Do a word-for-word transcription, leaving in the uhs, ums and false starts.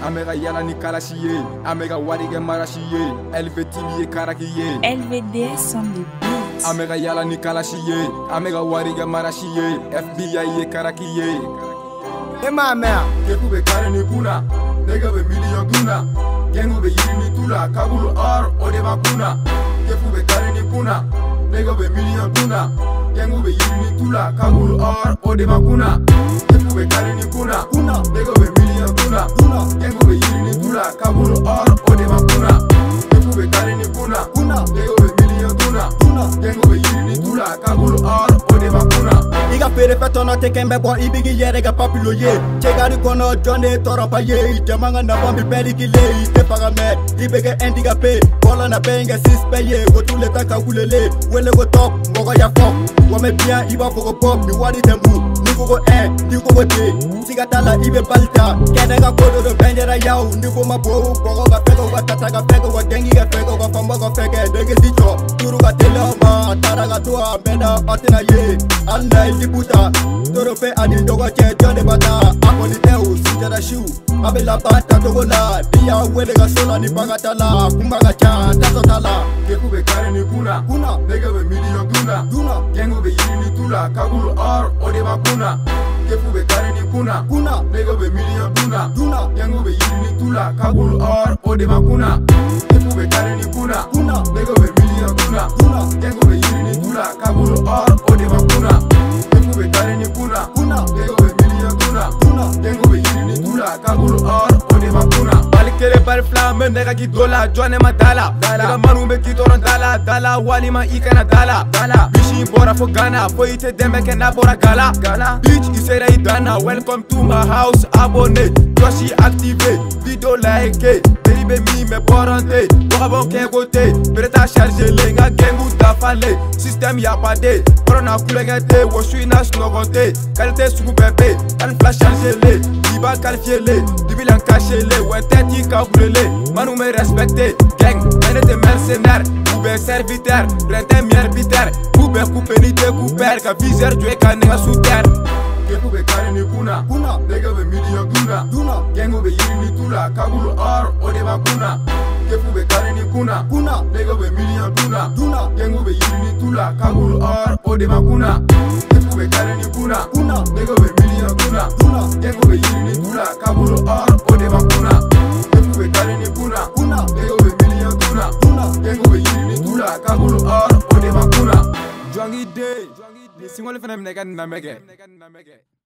Amega yala ni kalashi ye, amega warige marashi ye, L V T V ye karaki ye. L V D S on the beat. Amega yala ni kalashi ye, amega warige marashi ye, F B I ye karaki ye. Ema mea, Keku be kare ni kuna, nega be million kuna, gengu be yiri ni tula, kabulu or ode bakuna. Keku be kare ni kuna, nega be million kuna, gengu be yiri ni tula, kabulu or ode bakuna. Keku be kare ni kuna, kuna, nega be million kuna, kuna, gengu be yiri ni tula, kabulu or ode bakuna. Keku be kare ni kuna, kuna, nega be million kuna, kuna, gengu be yiri ni tula, kabulu or ode bakuna. Iga fere fetono te kembe bon ibigi yere ga papilo ye Chegari kono jone toro pa ye Jamanga na bombi peri ki le Ite paga me Ibege endiga pe Bola na benga sis pe ye Go tule taka ulele Wele go top Mogo ya fok Wame bien iba fogo pop Ni wadi tembu Ni gogo en Ni gogo de Siga tala ibe balta Kene ga kodo do benjera yao Ni go ma bo Bogo ga fego ga tata ga fego Ga dengi ga fego Ga famba ga fege Dege zicho Turu ga tele ma Tara ga tua Benda atina ye Allah Liputa, Torope ani dogo che Johnny bata, Apoli teu, Sijara shu, Abela bata dogola, Bia wele ga sola ni bagatala, Kumbaga cha, Tatotala. Keku be kare ni kuna, Kuna, nega be million kuna, Duna, gengu be yiri ni tula, kabulu or ode bakuna. Keku be kare ni kuna, Kuna, nega be million kuna, Duna, gengu be yiri ni tula, kabulu or ode bakuna. Keku be kare ni kuna, Kuna, nega be million kuna, Duna, gengu be yiri ni tula, kabulu or ode bakuna. Keku be kare ni kuna, Kuna, nega be million kuna, Duna, gengu be yiri ni tula, kabulu or ode bakuna. Balikele bari flamme nega ki dola, jone ma dala, nega manu be ki toron dala, dala walima ikana dala, dala. Bishi bora fo Ghana, fo ite deme ke na bora gala, gala. Bitch isera idana, welcome to my house, abonné, Joshi activé, video like, baby mi me borante, bora bon ke gote, preta charger le, nga gengu da fale, système ya pas de, corona kulegete, wo suis na slogote, qualité sugu bébé, kan flash charger le, diba qualifier le, dibilan cacher le, ouais tête y kabulele, manu me respecter, gang, mene te mercenaire, oube serviteur, rente mier biter, oube coupe ni te couper, ka viseur tu es kanega sous terre. Keku be kare ni kuna, Kuna, nega be million kuna, Duna, gengu be yiri ni tula, kabulu or ode bakuna. Keku be kare ni kuna, Kuna, nega be million kuna, Duna, gengu be yiri ni tula, kabulu or ode bakuna. Keku be kare ni kuna, Kuna, nega be million kuna, Duna, gengu be yiri ni tula, kabulu or ode bakuna. Keku be kare ni kuna, Kuna, nega be million kuna, Duna, gengu be yiri ni tula, kabulu or ode bakuna. Jwangi day, ni singole fana mneka na mege.